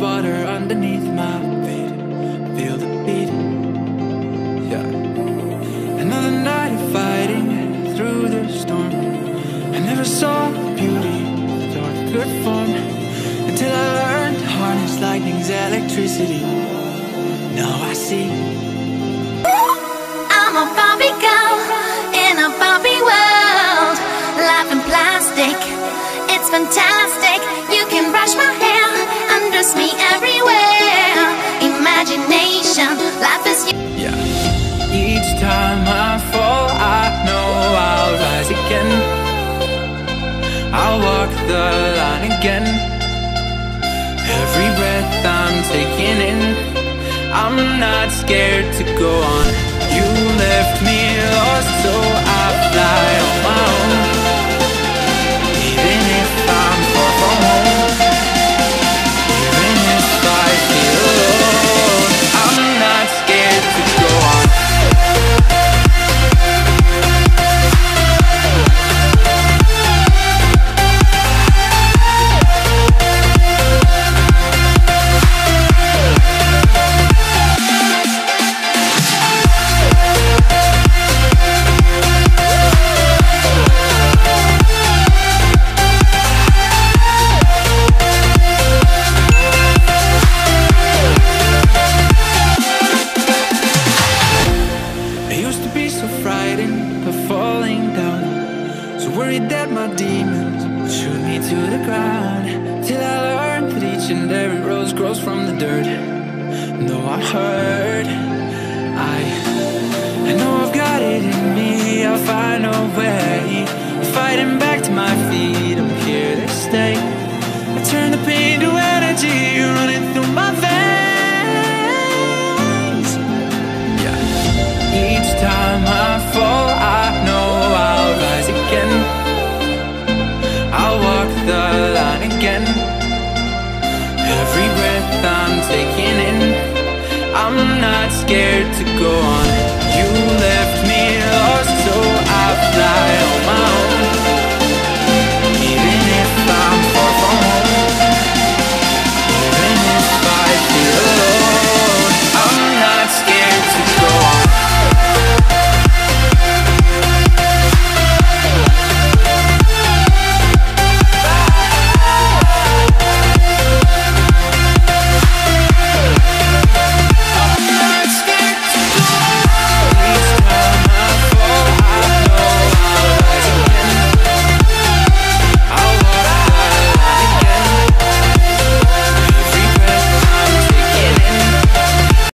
water underneath my feet. Feel the beat, yeah. Another night of fighting through the storm. I never saw beauty or good form until I learned to harness lightning's electricity. Now I see. I'm a Barbie girl in a Barbie world. Life in plastic, it's fantastic. You can brush my hair, undress me everywhere. Imagination, life is you. Yeah. Each time I fall, I know I'll rise again. I'll walk the line again. Every breath I'm taking in, I'm not scared to go on. You left me lost, so I fly on my own. Even if I'm far from home, even if I feel alone, I'm not scared to go on. Worried that my demons would shoot me to the ground, till I learned that each and every rose grows from the dirt. And though I hurt, I know I've got it in me. I'll find a way, fighting back to my feet. I'm here to stay. I turn the pain to energy, running through my veins. Yeah. Each time I fall, I know I'll rise again. I'll walk the line again. Every breath I'm taking in, I'm not scared to go on.